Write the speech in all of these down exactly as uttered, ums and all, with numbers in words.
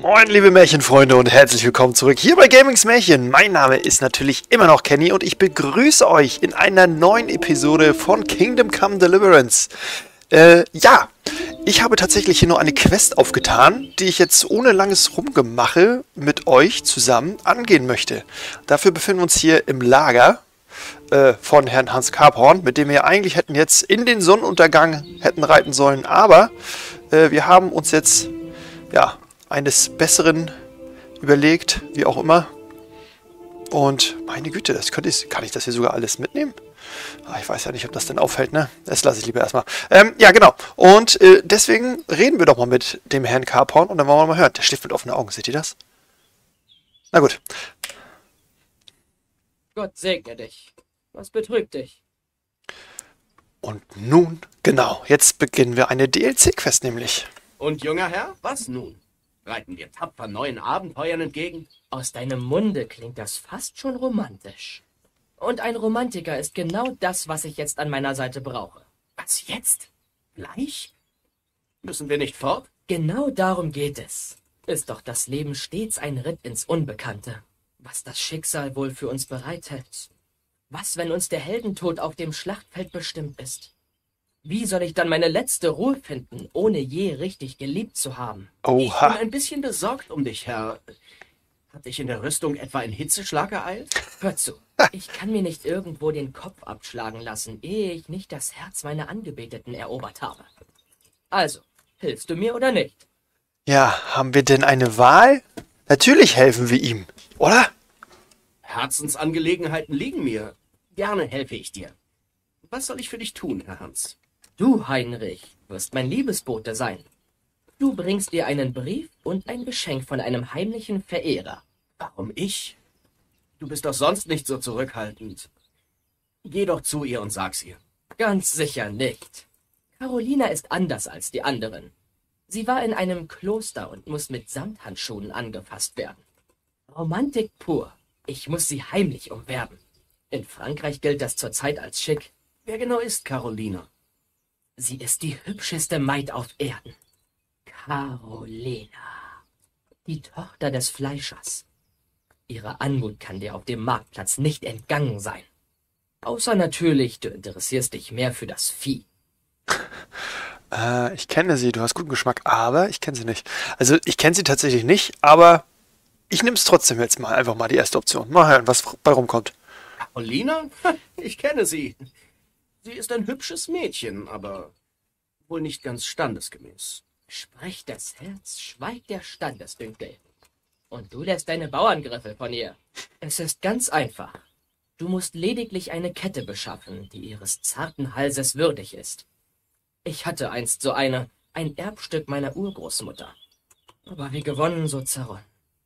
Moin liebe Märchenfreunde und herzlich willkommen zurück hier bei Gamings Märchen. Mein Name ist natürlich immer noch Kenny und ich begrüße euch in einer neuen Episode von Kingdom Come Deliverance. Äh, ja, ich habe tatsächlich hier nur eine Quest aufgetan, die ich jetzt ohne langes Rumgemache mit euch zusammen angehen möchte. Dafür befinden wir uns hier im Lager äh, von Herrn Hans Karphorn, mit dem wir eigentlich hätten jetzt in den Sonnenuntergang hätten reiten sollen, aber äh, wir haben uns jetzt, ja, eines Besseren überlegt, wie auch immer. Und meine Güte, das könnte ich, kann ich das hier sogar alles mitnehmen? Ah, ich weiß ja nicht, ob das denn auffällt, ne? Das lasse ich lieber erstmal. Ähm, ja, genau. Und äh, deswegen reden wir doch mal mit dem Herrn Karphorn und dann wollen wir mal hören. Der schläft mit offenen Augen, seht ihr das? Na gut. Gott segne dich. Was betrübt dich? Und nun, genau, jetzt beginnen wir eine D L C-Quest nämlich. Und junger Herr, was nun? Reiten wir tapfer neuen Abenteuern entgegen? Aus deinem Munde klingt das fast schon romantisch. Und ein Romantiker ist genau das, was ich jetzt an meiner Seite brauche. Was jetzt? Gleich? Müssen wir nicht fort? Genau darum geht es. Ist doch das Leben stets ein Ritt ins Unbekannte. Was das Schicksal wohl für uns bereithält. Was, wenn uns der Heldentod auf dem Schlachtfeld bestimmt ist? Wie soll ich dann meine letzte Ruhe finden, ohne je richtig geliebt zu haben? Oha. Ich bin ein bisschen besorgt um dich, Herr. Hat dich in der Rüstung etwa ein Hitzeschlag ereilt? Hör zu, ich kann mir nicht irgendwo den Kopf abschlagen lassen, ehe ich nicht das Herz meiner Angebeteten erobert habe. Also, hilfst du mir oder nicht? Ja, haben wir denn eine Wahl? Natürlich helfen wir ihm, oder? Herzensangelegenheiten liegen mir. Gerne helfe ich dir. Was soll ich für dich tun, Herr Hans? Du, Heinrich, wirst mein Liebesbote sein. Du bringst ihr einen Brief und ein Geschenk von einem heimlichen Verehrer. Warum ich? Du bist doch sonst nicht so zurückhaltend. Geh doch zu ihr und sag's ihr. Ganz sicher nicht. Carolina ist anders als die anderen. Sie war in einem Kloster und muss mit Samthandschuhen angefasst werden. Romantik pur. Ich muss sie heimlich umwerben. In Frankreich gilt das zurzeit als schick. Wer genau ist Carolina? Sie ist die hübscheste Maid auf Erden. Carolina. Die Tochter des Fleischers. Ihre Anmut kann dir auf dem Marktplatz nicht entgangen sein. Außer natürlich, du interessierst dich mehr für das Vieh. Äh, ich kenne sie, du hast guten Geschmack, aber ich kenne sie nicht. Also, ich kenne sie tatsächlich nicht, aber ich nehme es trotzdem jetzt mal, einfach mal die erste Option. Mal hören, was bei rumkommt. Carolina? Ich kenne sie. Sie ist ein hübsches Mädchen, aber wohl nicht ganz standesgemäß. Spricht das Herz, schweigt der Standesdünkel. Und du lässt deine Bauerngriffel von ihr. Es ist ganz einfach. Du musst lediglich eine Kette beschaffen, die ihres zarten Halses würdig ist. Ich hatte einst so eine, ein Erbstück meiner Urgroßmutter. Aber wie gewonnen, so zerronnen.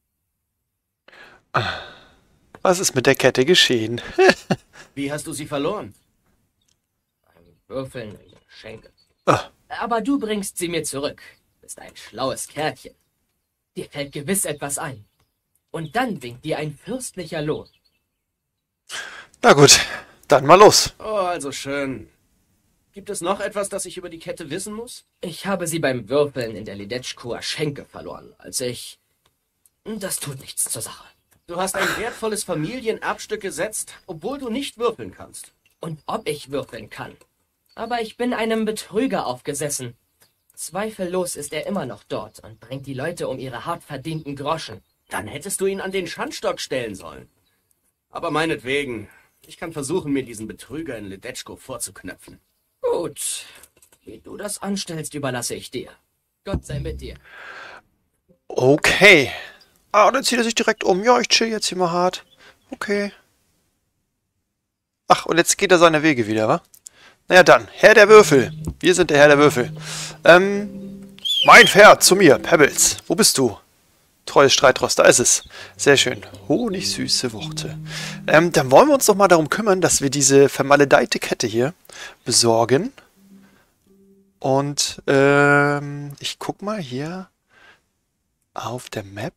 Was ist mit der Kette geschehen? Wie hast du sie verloren? Ein Würfeln in den Schenkel. Ah. Aber du bringst sie mir zurück. Bist ein schlaues Kerlchen. Dir fällt gewiss etwas ein. Und dann winkt dir ein fürstlicher Lohn. Na gut, dann mal los. Oh, also schön. Gibt es noch etwas, das ich über die Kette wissen muss? Ich habe sie beim Würfeln in der Lidetschkower Schenke verloren, als ich... Das tut nichts zur Sache. Du hast ein wertvolles Familienerbstück gesetzt, obwohl du nicht würfeln kannst. Und ob ich würfeln kann. Aber ich bin einem Betrüger aufgesessen. Zweifellos ist er immer noch dort und bringt die Leute um ihre hart verdienten Groschen. Dann hättest du ihn an den Schandstock stellen sollen. Aber meinetwegen, ich kann versuchen, mir diesen Betrüger in Ledetschko vorzuknöpfen. Gut, wie du das anstellst, überlasse ich dir. Gott sei mit dir. Okay. Ah, und dann zieht er sich direkt um. Ja, ich chill jetzt hier mal hart. Okay. Ach, und jetzt geht er seine Wege wieder, wa? Naja dann, Herr der Würfel. Wir sind der Herr der Würfel. Ähm, mein Pferd, zu mir, Pebbles. Wo bist du? Treues Streitross, da ist es. Sehr schön. Honigsüße Worte. Ähm, dann wollen wir uns doch mal darum kümmern, dass wir diese vermaledeite Kette hier besorgen. Und, ähm, ich guck mal hier auf der Map.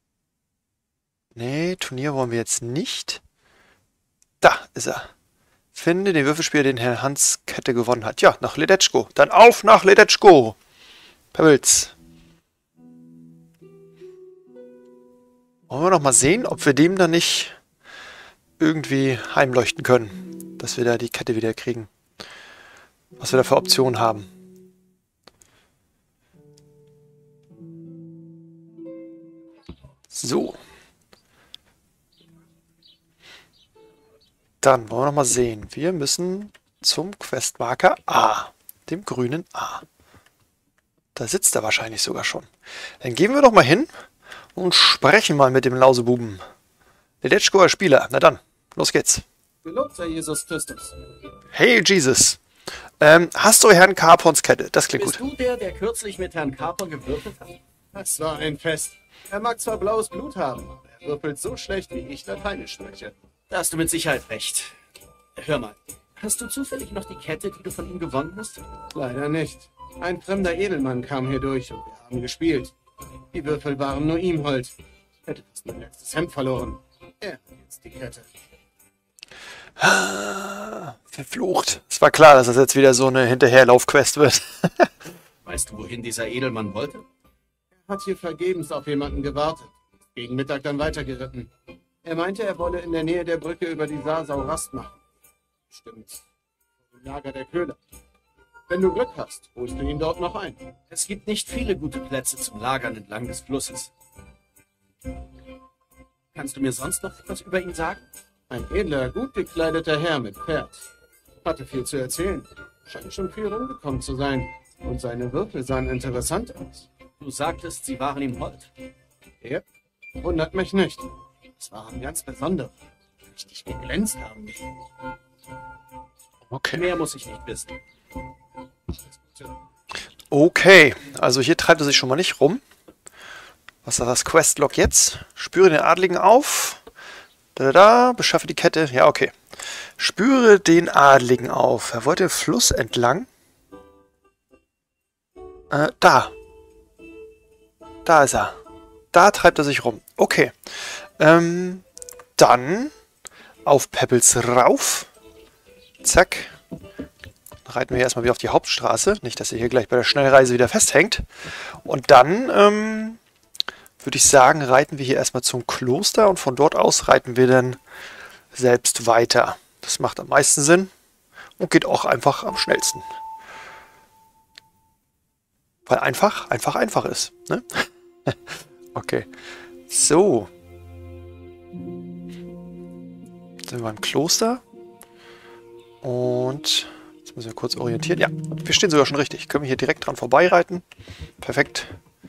Nee, Turnier wollen wir jetzt nicht. Da ist er. Finde den Würfelspieler, den Herr Hans Kette gewonnen hat. Ja, nach Ledetschko. Dann auf nach Ledetschko. Pebbles. Wollen wir noch mal sehen, ob wir dem dann nicht irgendwie heimleuchten können, dass wir da die Kette wieder kriegen. Was wir da für Optionen haben. So. Dann wollen wir noch mal sehen. Wir müssen zum Questmarker A, dem grünen A. Da sitzt er wahrscheinlich sogar schon. Dann gehen wir doch mal hin und sprechen mal mit dem Lausebuben. Ledetschkoer Spieler. Na dann, los geht's. Gelobt sei Jesus Christus. Hey Jesus. Ähm, hast du Herrn Carpons Kette? Das klingt Bist gut. du der, der kürzlich mit Herrn Carpon gewürfelt hat? Das war ein Fest. Er mag zwar blaues Blut haben, aber er würfelt so schlecht, wie ich Lateinisch spreche. Da hast du mit Sicherheit recht. Hör mal, hast du zufällig noch die Kette, die du von ihm gewonnen hast? Leider nicht. Ein fremder Edelmann kam hier durch und wir haben gespielt. Die Würfel waren nur ihm hold. Ich hätte fast mein letztes Hemd verloren. Er hat jetzt die Kette. Ah, verflucht. Es war klar, dass das jetzt wieder so eine Hinterherlauf-Quest wird. Weißt du, wohin dieser Edelmann wollte? Er hat hier vergebens auf jemanden gewartet. Gegen Mittag dann weitergeritten. Er meinte, er wolle in der Nähe der Brücke über die Sarsau Rast machen. Stimmt. Im Lager der Köhler. Wenn du Glück hast, holst du ihn dort noch ein. Es gibt nicht viele gute Plätze zum Lagern entlang des Flusses. Kannst du mir sonst noch etwas über ihn sagen? Ein edler, gut gekleideter Herr mit Pferd. Hatte viel zu erzählen. Scheint schon viel rumgekommen zu sein. Und seine Würfel sahen interessant aus. Du sagtest, sie waren ihm hold. Ja, wundert mich nicht. Es waren ganz besondere. Richtig geglänzt haben die. Okay. Mehr muss ich nicht wissen. Okay, also hier treibt er sich schon mal nicht rum. Was ist das Questlog jetzt? Spüre den Adligen auf. Da, da, da, beschaffe die Kette. Ja, okay. Spüre den Adligen auf. Er wollte den Fluss entlang. Äh, da. Da ist er. Da treibt er sich rum. Okay. Ähm, dann auf Pebbles rauf. Zack. Dann reiten wir erstmal wieder auf die Hauptstraße. Nicht, dass er hier gleich bei der Schnellreise wieder festhängt. Und dann, ähm, würde ich sagen, reiten wir hier erstmal zum Kloster und von dort aus reiten wir dann selbst weiter. Das macht am meisten Sinn und geht auch einfach am schnellsten. Weil einfach, einfach, einfach ist. Ne? Okay. So. Jetzt sind wir im Kloster. Und jetzt müssen wir kurz orientieren. Ja, wir stehen sogar schon richtig. Können wir hier direkt dran vorbeireiten. Perfekt.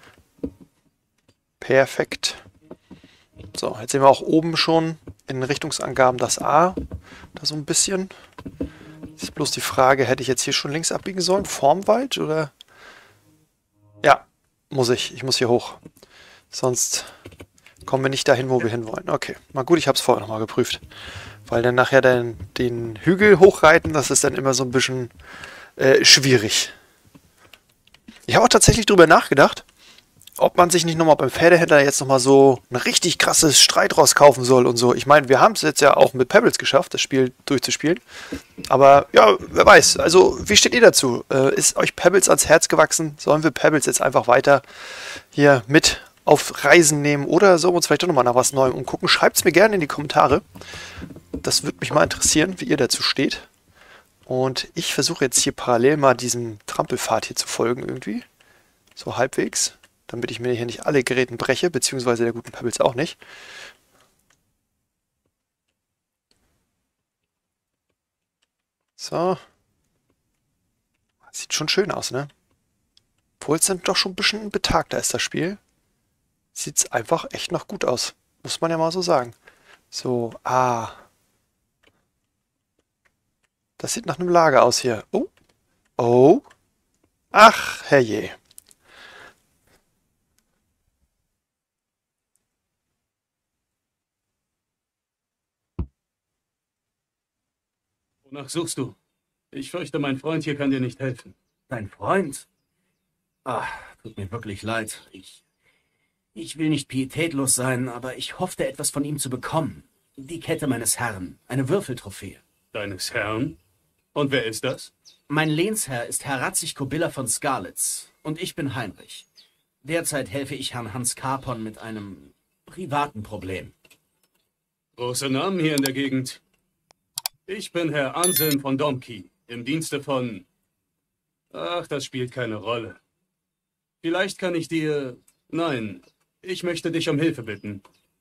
Perfekt. So, jetzt sehen wir auch oben schon in den Richtungsangaben das A. Da so ein bisschen. Jetzt ist bloß die Frage, hätte ich jetzt hier schon links abbiegen sollen? Vorm Wald oder? Ja, muss ich. Ich muss hier hoch. Sonst kommen wir nicht dahin, wo wir hinwollen. Okay, mal gut, ich habe es vorher nochmal geprüft. Weil dann nachher den, den Hügel hochreiten, das ist dann immer so ein bisschen äh, schwierig. Ich habe auch tatsächlich drüber nachgedacht, ob man sich nicht nochmal beim Pferdehändler jetzt nochmal so ein richtig krasses Streitross kaufen soll und so. Ich meine, wir haben es jetzt ja auch mit Pebbles geschafft, das Spiel durchzuspielen. Aber ja, wer weiß. Also, wie steht ihr dazu? Äh, ist euch Pebbles ans Herz gewachsen? Sollen wir Pebbles jetzt einfach weiter hier mit auf Reisen nehmen? Oder sollen wir uns vielleicht doch nochmal nach was Neuem umgucken? Schreibt es mir gerne in die Kommentare. Das würde mich mal interessieren, wie ihr dazu steht. Und ich versuche jetzt hier parallel mal diesem Trampelpfad hier zu folgen irgendwie. So halbwegs. Damit ich mir hier nicht alle Geräten breche, beziehungsweise der guten Pebbles auch nicht. So. Sieht schon schön aus, ne? Obwohl es dann doch schon ein bisschen betagter ist, das Spiel. Sieht es einfach echt noch gut aus. Muss man ja mal so sagen. So, ah. Das sieht nach einem Lager aus hier. Oh. Oh. Ach, herrje. Wonach suchst du? Ich fürchte, mein Freund hier kann dir nicht helfen. Dein Freund? Ah, tut mir wirklich leid. Ich, ich will nicht pietätlos sein, aber ich hoffte, etwas von ihm zu bekommen. Die Kette meines Herrn, eine Würfeltrophäe. Deines Herrn? Und wer ist das? Mein Lehnsherr ist Herr Ratzig Kobiller von Skarlitz und ich bin Heinrich. Derzeit helfe ich Herrn Hans Carpon mit einem privaten Problem. Große Namen hier in der Gegend. Ich bin Herr Anselm von Domki, im Dienste von... Ach, das spielt keine Rolle. Vielleicht kann ich dir... Nein, ich möchte dich um Hilfe bitten.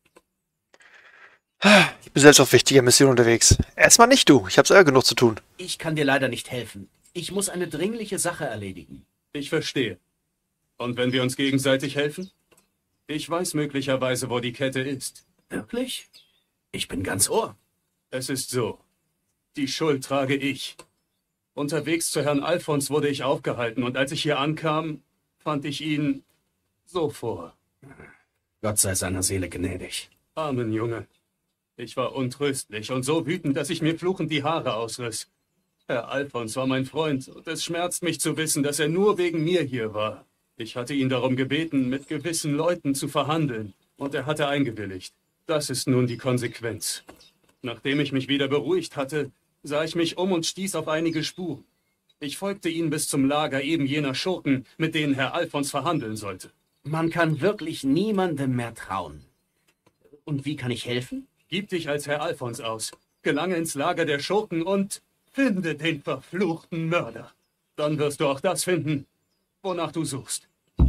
Ich bin selbst auf wichtiger Mission unterwegs. Erstmal nicht du, ich habe selber genug zu tun. Ich kann dir leider nicht helfen. Ich muss eine dringliche Sache erledigen. Ich verstehe. Und wenn wir uns gegenseitig helfen? Ich weiß möglicherweise, wo die Kette ist. Wirklich? Ich bin ganz Ohr. Es ist so. Die Schuld trage ich. Unterwegs zu Herrn Alfons wurde ich aufgehalten und als ich hier ankam, fand ich ihn so vor. Gott sei seiner Seele gnädig. Armen Junge. Ich war untröstlich und so wütend, dass ich mir fluchend die Haare ausriss. Herr Alfons war mein Freund und es schmerzt mich zu wissen, dass er nur wegen mir hier war. Ich hatte ihn darum gebeten, mit gewissen Leuten zu verhandeln und er hatte eingewilligt. Das ist nun die Konsequenz. Nachdem ich mich wieder beruhigt hatte, sah ich mich um und stieß auf einige Spuren. Ich folgte ihnen bis zum Lager eben jener Schurken, mit denen Herr Alfons verhandeln sollte. Man kann wirklich niemandem mehr trauen. Und wie kann ich helfen? Gib dich als Herr Alfons aus, gelange ins Lager der Schurken und finde den verfluchten Mörder. Dann wirst du auch das finden, wonach du suchst.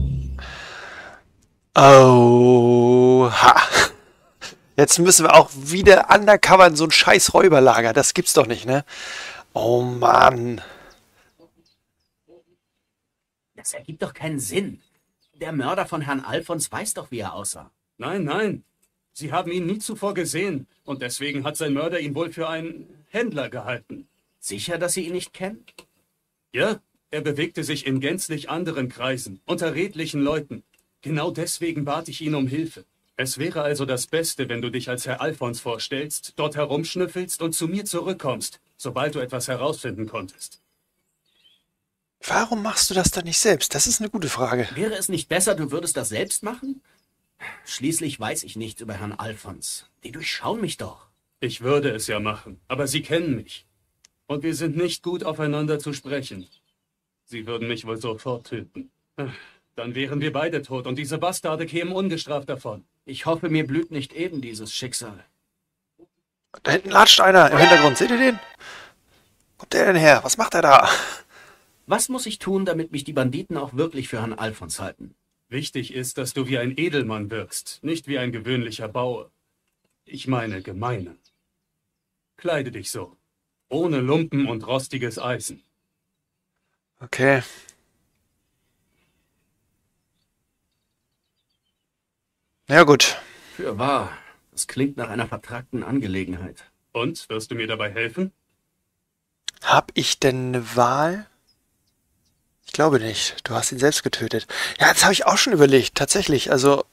Oha. Jetzt müssen wir auch wieder undercover in so ein scheiß Räuberlager. Das gibt's doch nicht, ne? Oh Mann. Das ergibt doch keinen Sinn. Der Mörder von Herrn Alfons weiß doch, wie er aussah. Nein, nein. Sie haben ihn nie zuvor gesehen und deswegen hat sein Mörder ihn wohl für einen Händler gehalten. Sicher, dass Sie ihn nicht kennen? Ja, er bewegte sich in gänzlich anderen Kreisen, unter redlichen Leuten. Genau deswegen bat ich ihn um Hilfe. Es wäre also das Beste, wenn du dich als Herr Alfons vorstellst, dort herumschnüffelst und zu mir zurückkommst, sobald du etwas herausfinden konntest. Warum machst du das dann nicht selbst? Das ist eine gute Frage. Wäre es nicht besser, du würdest das selbst machen? Schließlich weiß ich nichts über Herrn Alfons. Die durchschauen mich doch. Ich würde es ja machen, aber sie kennen mich. Und wir sind nicht gut aufeinander zu sprechen. Sie würden mich wohl sofort töten. Dann wären wir beide tot und diese Bastarde kämen ungestraft davon. Ich hoffe, mir blüht nicht eben dieses Schicksal. Da hinten latscht einer im Hintergrund. Seht ihr den? Wo kommt der denn her? Was macht er da? Was muss ich tun, damit mich die Banditen auch wirklich für Herrn Alfons halten? Wichtig ist, dass du wie ein Edelmann wirkst, nicht wie ein gewöhnlicher Bauer. Ich meine gemeiner. Kleide dich so. Ohne Lumpen und rostiges Eisen. Okay. Ja gut. Für wahr. Das klingt nach einer vertragten Angelegenheit. Und, wirst du mir dabei helfen? Hab ich denn eine Wahl? Ich glaube nicht. Du hast ihn selbst getötet. Ja, das habe ich auch schon überlegt. Tatsächlich. Also...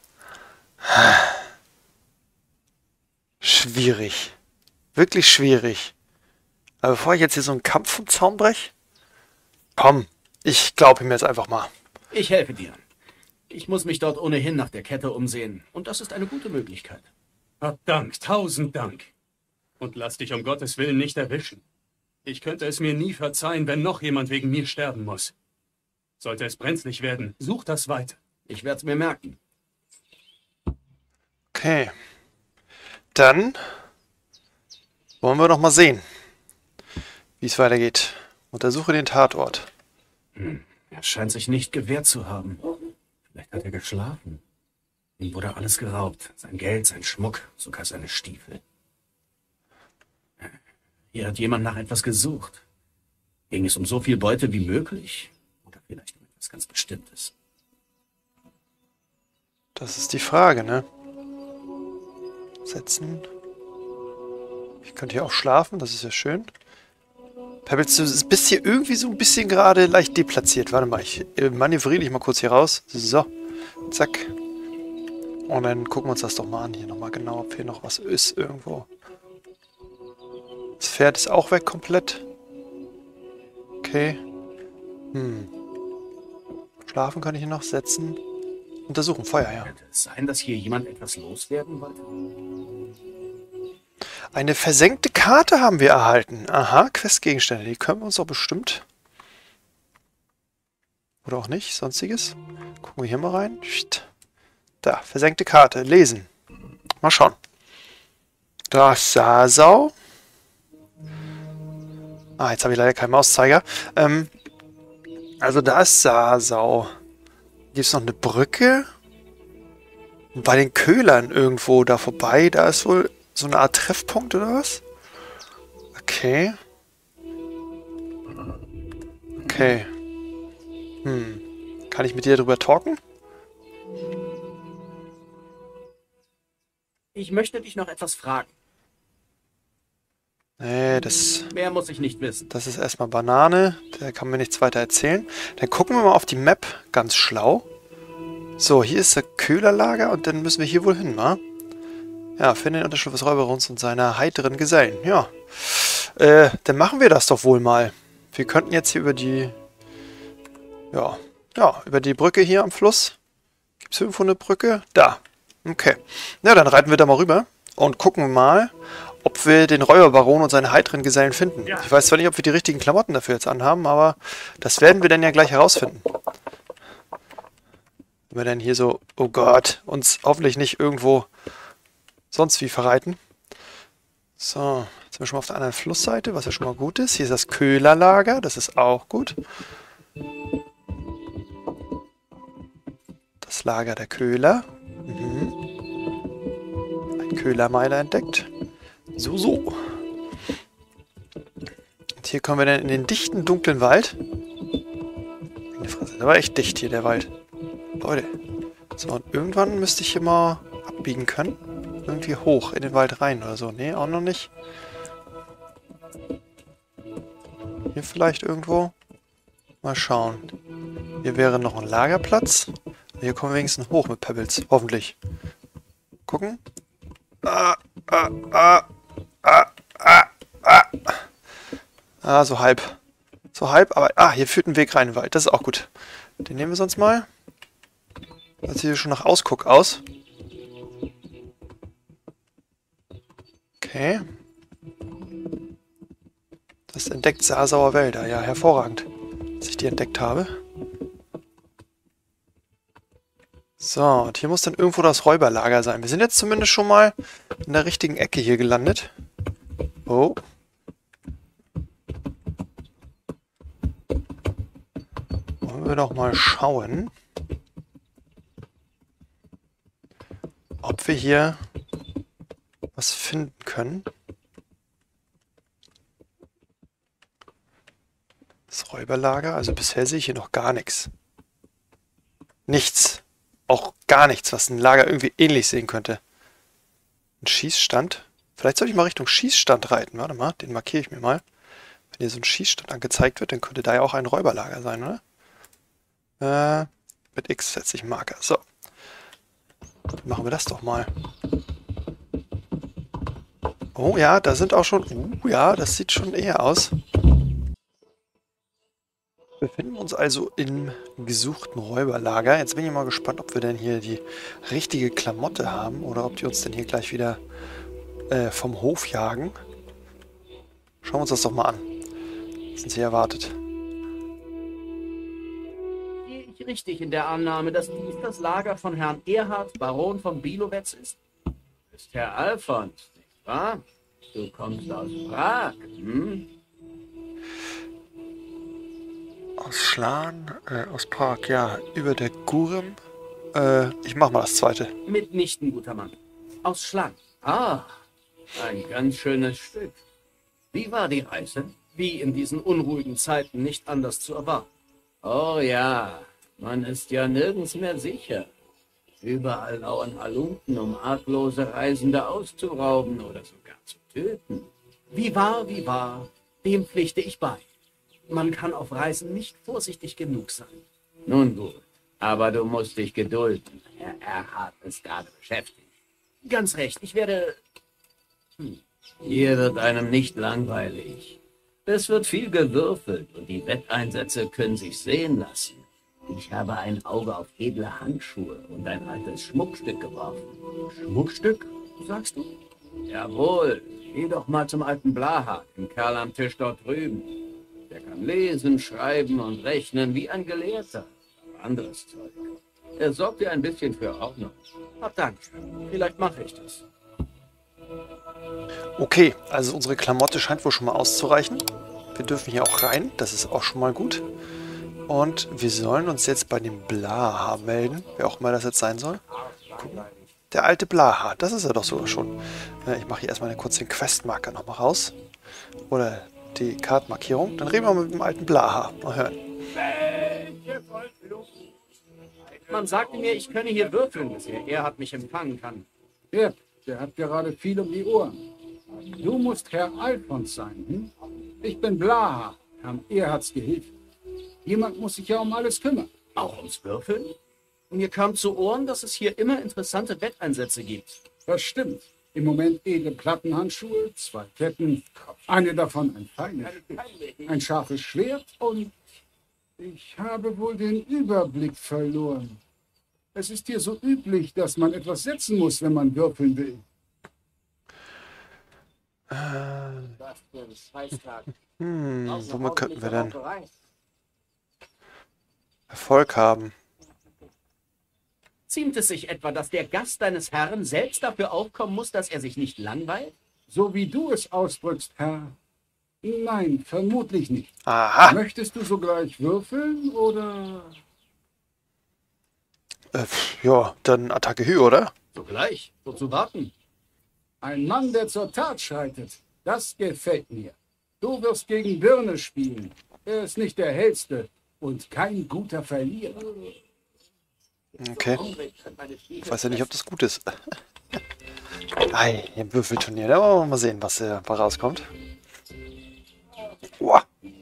Schwierig. Wirklich schwierig. Aber bevor ich jetzt hier so einen Kampf vom Zaun breche... Komm, ich glaube ihm jetzt einfach mal. Ich helfe dir. Ich muss mich dort ohnehin nach der Kette umsehen. Und das ist eine gute Möglichkeit. Hab Dank, tausend Dank. Und lass dich um Gottes Willen nicht erwischen. Ich könnte es mir nie verzeihen, wenn noch jemand wegen mir sterben muss. Sollte es brenzlig werden, such das weiter. Ich werde es mir merken. Okay. Dann wollen wir doch mal sehen, wie es weitergeht. Untersuche den Tatort. Hm. Er scheint sich nicht gewehrt zu haben. Vielleicht hat er geschlafen. Ihm wurde alles geraubt. Sein Geld, sein Schmuck, sogar seine Stiefel. Hier hat jemand nach etwas gesucht. Ging es um so viel Beute wie möglich? Oder vielleicht um etwas ganz Bestimmtes? Das ist die Frage, ne? Setzen. Ich könnte hier auch schlafen, das ist ja schön. Pebbles, du bist hier irgendwie so ein bisschen gerade leicht deplatziert. Warte mal, ich manövriere dich mal kurz hier raus. So, zack. Und dann gucken wir uns das doch mal an. Hier nochmal genau, ob hier noch was ist irgendwo. Das Pferd ist auch weg komplett. Okay. Hm. Schlafen kann ich hier noch setzen. Untersuchen, Feuer, ja. Könnte es sein, dass hier jemand etwas loswerden wollte? Eine versenkte Karte haben wir erhalten. Aha, Questgegenstände. Die können wir uns doch bestimmt. Oder auch nicht, sonstiges. Gucken wir hier mal rein. Da, versenkte Karte. Lesen. Mal schauen. Das Sasau. Ah, jetzt habe ich leider keinen Mauszeiger. Ähm, also da ist Sasau. Gibt es noch eine Brücke? Und bei den Köhlern irgendwo da vorbei, da ist wohl so eine Art Treffpunkt oder was? Okay. Okay. Hm. Kann ich mit dir darüber talken? Ich möchte dich noch etwas fragen. Nee, das... Mehr muss ich nicht wissen. Das ist erstmal Banane. Der kann mir nichts weiter erzählen. Dann gucken wir mal auf die Map. Ganz schlau. So, hier ist der Köhlerlager und dann müssen wir hier wohl hin, wa? Ja, finde den Unterschlupf des Räuberhunds und seiner heiteren Gesellen. Ja. Äh, dann machen wir das doch wohl mal. Wir könnten jetzt hier über die... Ja, ja, über die Brücke hier am Fluss. Gibt es irgendwo eine Brücke? Da. Okay. Ja, dann reiten wir da mal rüber und gucken mal, ob wir den Räuberbaron und seine heiteren Gesellen finden. Ich weiß zwar nicht, ob wir die richtigen Klamotten dafür jetzt anhaben, aber das werden wir dann ja gleich herausfinden. Wenn wir dann hier so, oh Gott, uns hoffentlich nicht irgendwo sonst wie verreiten. So, jetzt sind wir schon mal auf der anderen Flussseite, was ja schon mal gut ist. Hier ist das Köhlerlager, das ist auch gut. Das Lager der Köhler. Mhm. Ein Köhlermeiler entdeckt. So, so. Und hier kommen wir dann in den dichten, dunklen Wald. Der war echt dicht hier, der Wald. Leute. So, und irgendwann müsste ich hier mal abbiegen können. Irgendwie hoch in den Wald rein oder so. Nee, auch noch nicht. Hier vielleicht irgendwo. Mal schauen. Hier wäre noch ein Lagerplatz. Hier kommen wir wenigstens hoch mit Pebbles. Hoffentlich. Gucken. Ah, ah, ah, ah, ah, ah. Ah, so halb. So halb, aber... Ah, hier führt ein Weg rein in den Wald. Das ist auch gut. Den nehmen wir sonst mal. Das sieht schon nach Ausguck aus. Okay. Das entdeckt Sasauer Wälder. Ja, hervorragend, dass ich die entdeckt habe. So, und hier muss dann irgendwo das Räuberlager sein. Wir sind jetzt zumindest schon mal in der richtigen Ecke hier gelandet. Oh. Wollen wir doch mal schauen, ob wir hier was finden können. Das Räuberlager, also bisher sehe ich hier noch gar nichts. Nichts. Auch gar nichts, was ein Lager irgendwie ähnlich sehen könnte. Ein Schießstand. Vielleicht soll ich mal Richtung Schießstand reiten. Warte mal, den markiere ich mir mal. Wenn hier so ein Schießstand angezeigt wird, dann könnte da ja auch ein Räuberlager sein, oder? Äh, mit X setze ich einen Marker. So. Dann machen wir das doch mal. Oh ja, da sind auch schon... Uh, ja, das sieht schon eher aus. Wir befinden uns also im gesuchten Räuberlager. Jetzt bin ich mal gespannt, ob wir denn hier die richtige Klamotte haben oder ob die uns denn hier gleich wieder äh, vom Hof jagen. Schauen wir uns das doch mal an. Was uns hier erwartet. Gehe ich richtig in der Annahme, dass dies das Lager von Herrn Erhard, Baron von Bilowetz ist? Ist Herr Alfons, nicht wahr? Du kommst aus Prag, hm? Aus Schlan, äh, aus Prag, ja, über der Gurem. Äh, ich mach mal das zweite. Mitnichten, guter Mann. Aus Schlang. Ah, ein ganz schönes Stück. Wie war die Reise? Wie in diesen unruhigen Zeiten nicht anders zu erwarten. Oh ja, man ist ja nirgends mehr sicher. Überall lauern Halunken, um arglose Reisende auszurauben oder sogar zu töten. Wie war, wie war, dem pflichte ich bei. Man kann auf Reisen nicht vorsichtig genug sein. Nun gut, aber du musst dich gedulden. Herr Erhard ist gerade beschäftigt. Ganz recht, ich werde... Hm. Hier wird einem nicht langweilig. Es wird viel gewürfelt und die Wetteinsätze können sich sehen lassen. Ich habe ein Auge auf edle Handschuhe und ein altes Schmuckstück geworfen. Schmuckstück, sagst du? Jawohl, geh doch mal zum alten Blaha, den Kerl am Tisch dort drüben. Der kann lesen, schreiben und rechnen wie ein Gelehrter. Anderes Zeug. Er sorgt dir ein bisschen für Ordnung. Ah, danke. Vielleicht mache ich das. Okay, also unsere Klamotte scheint wohl schon mal auszureichen. Wir dürfen hier auch rein, das ist auch schon mal gut. Und wir sollen uns jetzt bei dem Blaha melden, wer auch immer das jetzt sein soll. Gucken. Der alte Blaha, das ist er doch sogar schon. Ich mache hier erstmal einen kurzen Questmarker nochmal raus. Oder die Kartenmarkierung. Dann reden wir mit dem alten Blaha. Mal hören. Man sagte mir, ich könne hier würfeln, bis er, er hat mich empfangen kann. Ja, der hat gerade viel um die Ohren. Du musst Herr Alfons sein, hm? Ich bin Blaha, Herrn Erhards Gehilfe. Jemand muss sich ja um alles kümmern. Auch ums Würfeln? Mir kam zu Ohren, dass es hier immer interessante Wetteinsätze gibt. Das stimmt. Im Moment edle Plattenhandschuhe, zwei Ketten, eine davon ein feines, ein scharfes Schwert und ich habe wohl den Überblick verloren. Es ist hier so üblich, dass man etwas setzen muss, wenn man würfeln will. Hm, womit könnten wir denn Erfolg haben? Ziemt es sich etwa, dass der Gast deines Herrn selbst dafür aufkommen muss, dass er sich nicht langweilt? So wie du es ausdrückst, Herr. Nein, vermutlich nicht. Aha. Möchtest du sogleich würfeln, oder? Äh, ja, dann Attacke Hü, oder? Sogleich. Wozu warten? Ein Mann, der zur Tat schreitet. Das gefällt mir. Du wirst gegen Birne spielen. Er ist nicht der Hellste und kein guter Verlierer. Okay. Ich weiß ja nicht, ob das gut ist. Ei, im Würfelturnier. Da wollen wir mal sehen, was äh, rauskommt. Uah.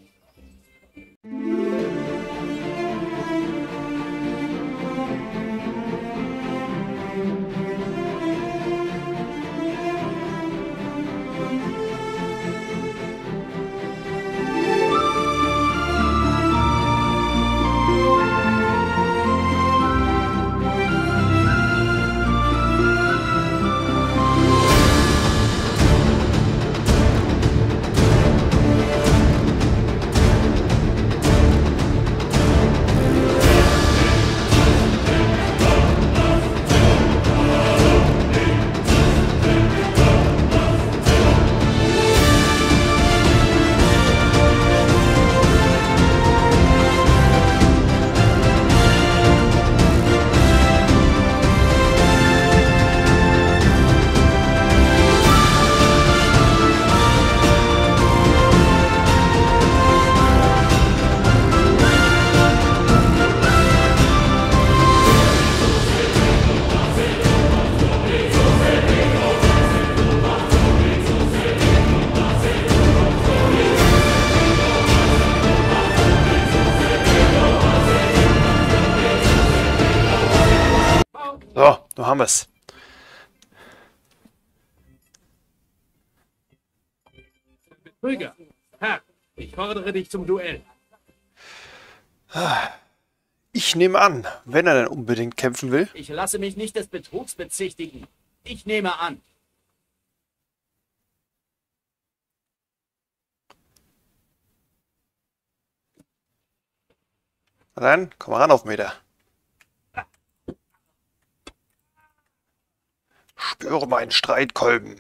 So, nun haben wir es. Betrüger, Herr, ich fordere dich zum Duell. Ich nehme an, wenn er denn unbedingt kämpfen will. Ich lasse mich nicht des Betrugs bezichtigen. Ich nehme an. Na dann, komm mal ran auf Meter. Spüre meinen Streitkolben.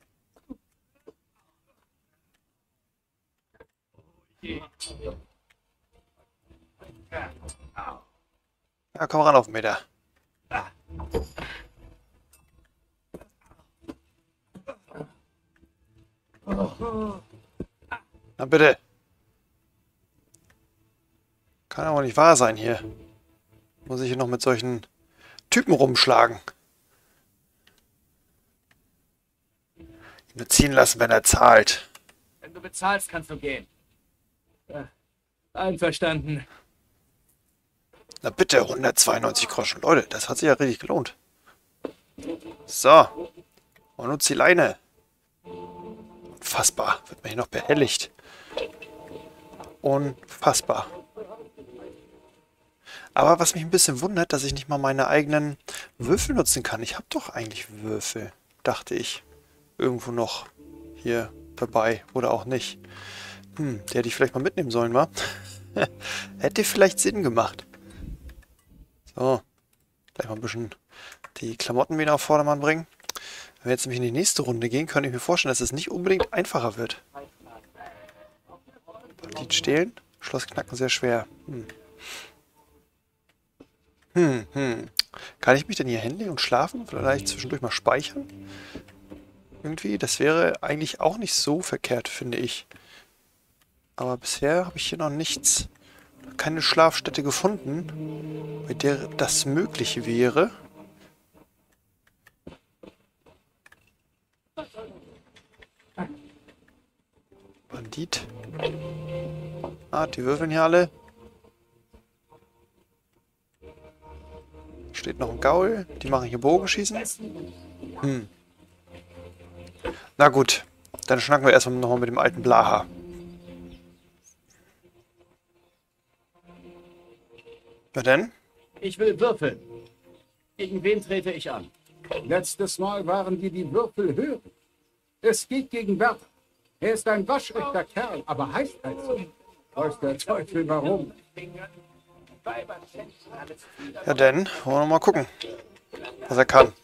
Ja, komm ran auf Meter. Na bitte. Kann aber nicht wahr sein hier. Muss ich hier noch mit solchen Typen rumschlagen. Nur ziehen lassen, wenn er zahlt. Wenn du bezahlst, kannst du gehen. Ja, einverstanden. Na bitte, hundertzweiundneunzig Groschen. Leute, das hat sich ja richtig gelohnt. So. Und nutzt die Leine. Unfassbar. Wird mir hier noch behelligt. Unfassbar. Aber was mich ein bisschen wundert, dass ich nicht mal meine eigenen Würfel nutzen kann. Ich habe doch eigentlich Würfel, dachte ich. Irgendwo noch hier dabei oder auch nicht. Hm, die hätte ich vielleicht mal mitnehmen sollen, wa? Hätte vielleicht Sinn gemacht. So. Gleich mal ein bisschen die Klamotten wieder auf Vordermann bringen. Wenn wir jetzt nämlich in die nächste Runde gehen, könnte ich mir vorstellen, dass es nicht unbedingt einfacher wird. Bandit stehlen, Schloss knacken sehr schwer. Hm. Hm, hm. Kann ich mich denn hier hinlegen und schlafen? Vielleicht zwischendurch mal speichern? Irgendwie, das wäre eigentlich auch nicht so verkehrt, finde ich. Aber bisher habe ich hier noch nichts, keine Schlafstätte gefunden, bei der das möglich wäre. Bandit. Ah, die würfeln hier alle. Steht noch ein Gaul. Die machen hier Bogenschießen. Hm. Na gut, dann schnacken wir erstmal nochmal mit dem alten Blaha. Na denn? Ich will würfeln. Gegen wen trete ich an? Letztes Mal waren dir die Würfel höher. Es geht gegen Werther. Er ist ein waschechter Kerl, aber heißt halt so. Weiß der Teufel warum. Ja denn, wollen wir mal gucken, was er kann.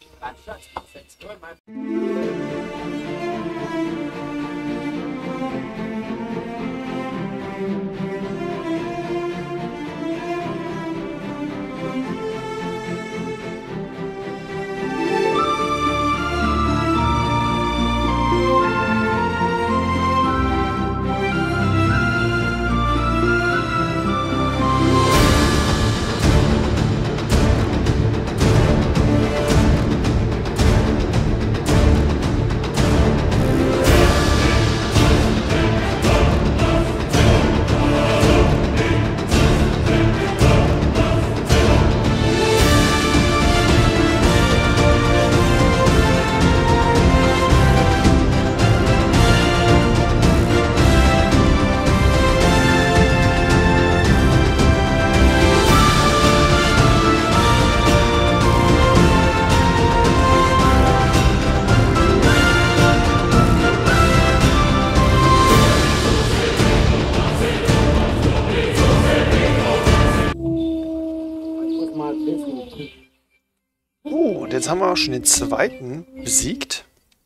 Oh, und jetzt haben wir auch schon den zweiten besiegt.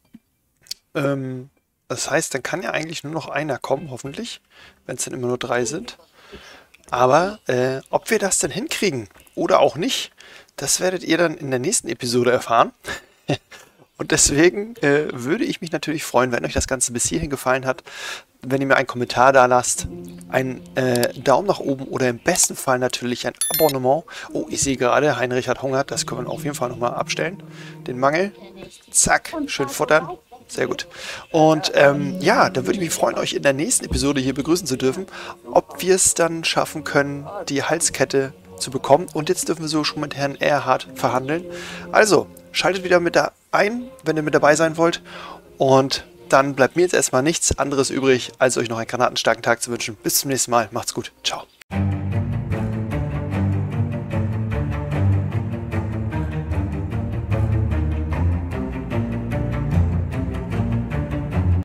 Ähm, das heißt, dann kann ja eigentlich nur noch einer kommen, hoffentlich, wenn es dann immer nur drei sind. Aber äh, ob wir das denn hinkriegen oder auch nicht, das werdet ihr dann in der nächsten Episode erfahren. Und deswegen äh, würde ich mich natürlich freuen, wenn euch das Ganze bis hierhin gefallen hat, wenn ihr mir einen Kommentar da lasst, einen äh, Daumen nach oben oder im besten Fall natürlich ein Abonnement. Oh, ich sehe gerade, Heinrich hat Hunger, das können wir auf jeden Fall nochmal abstellen. Den Mangel, zack, schön futtern, sehr gut. Und ähm, ja, dann würde ich mich freuen, euch in der nächsten Episode hier begrüßen zu dürfen, ob wir es dann schaffen können, die Halskette zu bekommen. Und jetzt dürfen wir so schon mit Herrn Erhard verhandeln. Also, schaltet wieder mit da ein, wenn ihr mit dabei sein wollt. Und dann bleibt mir jetzt erstmal nichts anderes übrig, als euch noch einen granatenstarken Tag zu wünschen. Bis zum nächsten Mal. Macht's gut. Ciao.